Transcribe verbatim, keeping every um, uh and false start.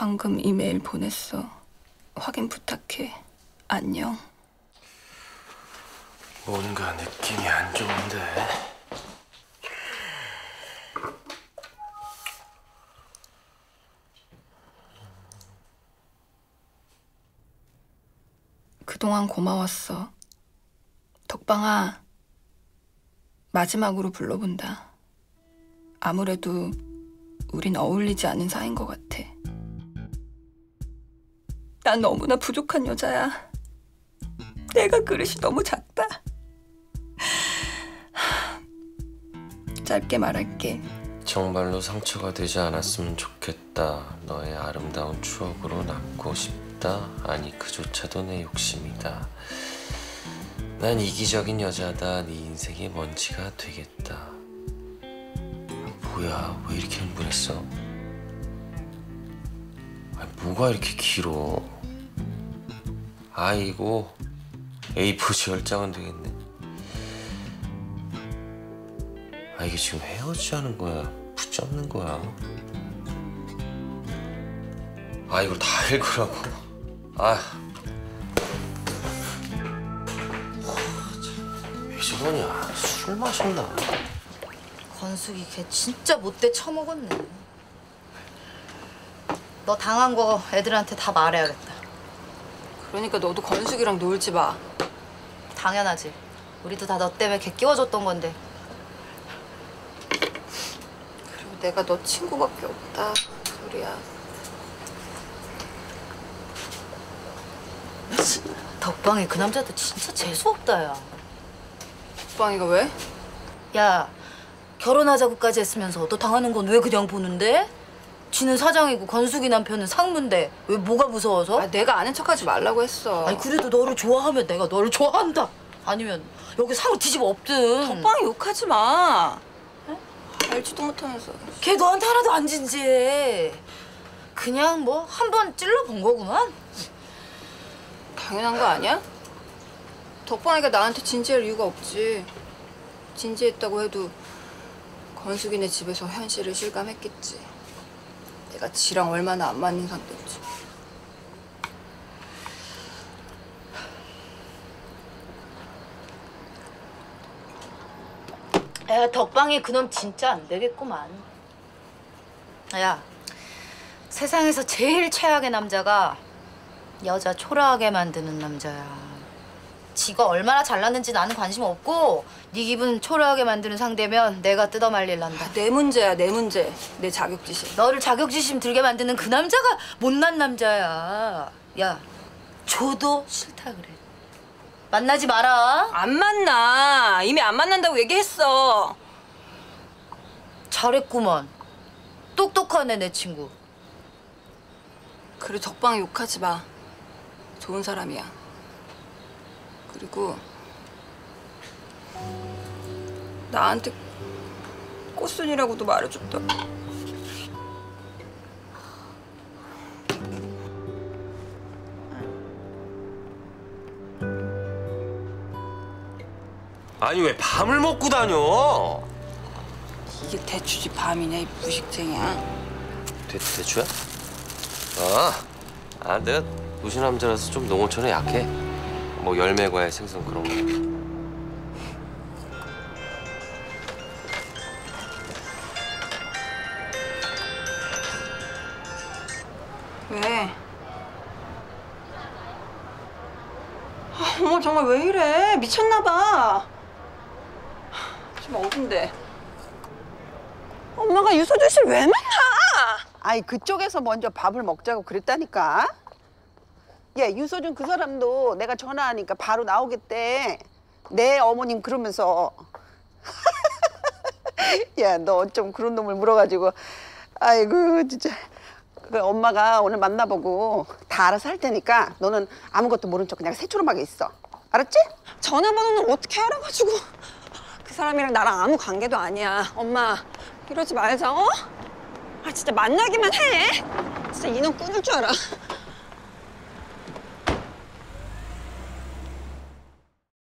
방금 이메일 보냈어. 확인 부탁해. 안녕. 뭔가 느낌이 안 좋은데. 그동안 고마웠어. 덕방아, 마지막으로 불러본다. 아무래도 우린 어울리지 않은 사이인 것 같아. 난 너무나 부족한 여자야. 내가 그릇이 너무 작다. 짧게 말할게. 정말로 상처가 되지 않았으면 좋겠다. 너의 아름다운 추억으로 남고 싶다. 아니 그조차도 내 욕심이다. 난 이기적인 여자다. 네 인생의 먼지가 되겠다. 뭐야, 왜 이렇게 흥분했어? 아니, 뭐가 이렇게 길어? 아이고, 에이 사 열 장은 되겠네. 아, 이게 지금 헤어지자는 거야? 붙잡는 거야? 아, 이걸 다 읽으라고? 아, 왜 저러냐? 술 마셨나? 건숙이 걔 진짜 못돼 처먹었네. 너 당한 거 애들한테 다 말해야겠다. 그러니까 너도 건숙이랑 놀지 마. 당연하지. 우리도 다 너 때문에 걔 끼워줬던 건데. 그리고 내가 너 친구밖에 없다. 소리야. 덕방이 그 남자도 진짜 재수없다, 야. 덕방이가 왜? 야, 결혼하자고까지 했으면서 너 당하는 건 왜 그냥 보는데? 지는 사장이고 건숙이 남편은 상무인데 왜 뭐가 무서워서? 아, 내가 아는 척하지 말라고 했어. 아니 그래도 너를 좋아하면 내가 너를 좋아한다. 아니면 여기 상을 뒤집어 엎든. 덕방이 욕하지 마. 에? 알지도 못하면서. 걔 너한테 하나도 안 진지해. 그냥 뭐 한 번 찔러본 거구만. 당연한 거 아니야? 덕방이가 나한테 진지할 이유가 없지. 진지했다고 해도 건숙이네 집에서 현실을 실감했겠지. 내가 지랑 얼마나 안 맞는 상대인지. 야, 덕방이 그놈 진짜 안 되겠구만. 야, 세상에서 제일 최악의 남자가 여자 초라하게 만드는 남자야. 지가 얼마나 잘났는지 나는 관심 없고 네 기분 초라하게 만드는 상대면 내가 뜯어말릴란다. 아, 내 문제야, 내 문제. 내 자격지심. 너를 자격지심 들게 만드는 그 남자가 못난 남자야. 야, 줘도 싫다 그래. 만나지 마라. 안 만나. 이미 안 만난다고 얘기했어. 잘했구먼. 똑똑하네, 내 친구. 그리고 덕방이 욕하지 마. 좋은 사람이야. 그리고 나한테 꽃순이라고도 말해줬다. 아니 왜 밤을 먹고 다녀? 이게 대추지 밤이냐, 이 무식쟁이야. 대, 대추야? 아, 아 내가 무신남자라서 좀 농어촌에 약해. 뭐 열매과의 생선 그런 거. 왜? 아, 어머 정말 왜 이래? 미쳤나 봐. 좀 어딘데? 엄마가 유서준 씨를 왜 만나? 아이 그쪽에서 먼저 밥을 먹자고 그랬다니까. 야 유서준 그 사람도 내가 전화하니까 바로 나오겠대. 내 어머님 그러면서. 야 너 좀 그런 놈을 물어가지고. 아이고 진짜. 그 엄마가 오늘 만나보고 다 알아서 할 테니까 너는 아무것도 모른 척 그냥 새초롬하게 있어. 알았지? 전화번호는 어떻게 알아가지고. 그 사람이랑 나랑 아무 관계도 아니야. 엄마 이러지 말자, 어? 아 진짜 만나기만 해. 진짜 이놈 끊을 줄 알아.